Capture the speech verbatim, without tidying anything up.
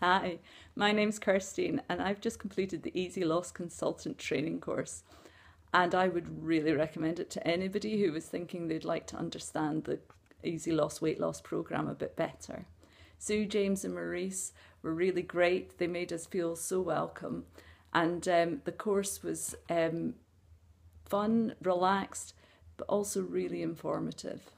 Hi, my name's Kirsteen and I've just completed the Easy Loss Consultant training course, and I would really recommend it to anybody who was thinking they'd like to understand the Easy Loss weight loss program a bit better. Sue, James and Maurice were really great. They made us feel so welcome, and um, the course was um, fun, relaxed, but also really informative.